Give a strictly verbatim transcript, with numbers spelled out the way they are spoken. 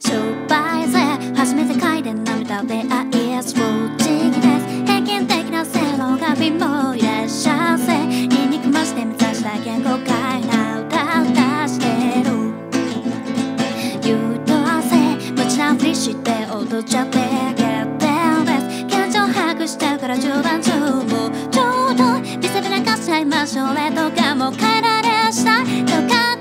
商売税初めて書いて涙で愛や正直です平均的な性能が貧乏いらっしゃいせニンニク増して目指した言語界な歌歌してる優等生無知なふりして踊っちゃって減点です現状把握してるから冗談中もちょうど見せびらかしちゃいましょうレとかも変えられしたいとか